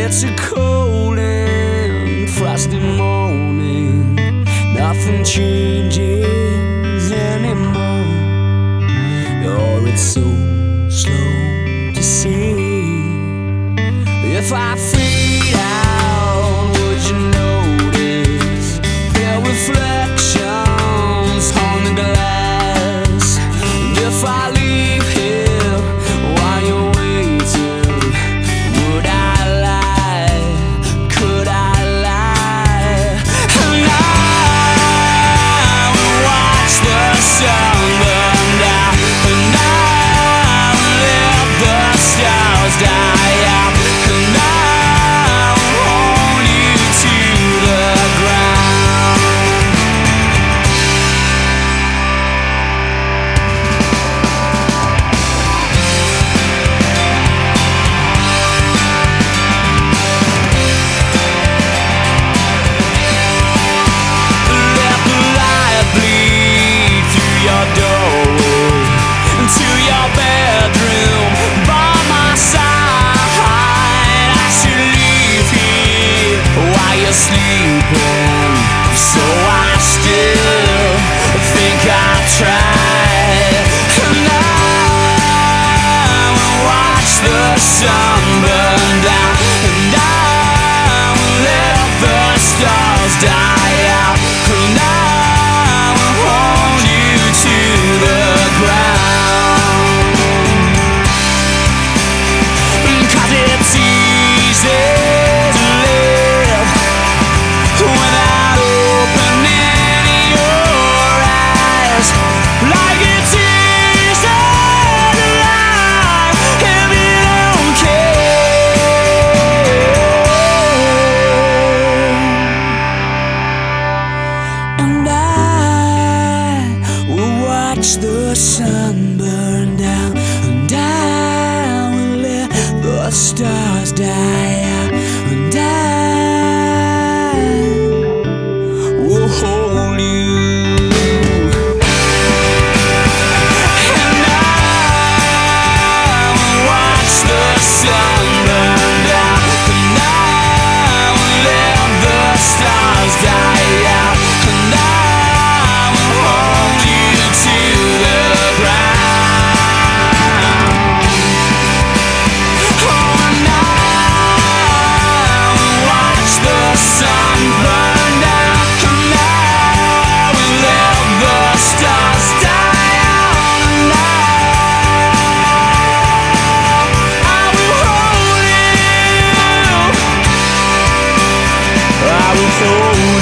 It's a cold and frosty morning. Nothing changes anymore. Oh, it's so slow to see. If I fade out, would you notice pale reflections on the glass? And if I leave here while you're waiting, would I lie? Could I lie? And I will watch the sun burn down, and I will let the stars die out, and I will hold you to the ground. Let the light bleed through your doorway into your bedroom by my side. I should leave here while you're sleeping, so I still think I'll try. And I will watch the sun burn down, and I will let the stars die out, and I will hold you to the ground. 'Cause it's easy to live without opening your eyes, like it's easy to lie if you don't care. And I will watch the sun burn down, and I will let the stars die out, and I will hold you. And I will watch the sun burn down, and I will let the stars die out, and I will hold you to the ground. Oh, and I will watch the sun burn down, and I will let the stars die out, and I will hold you. I will hold you.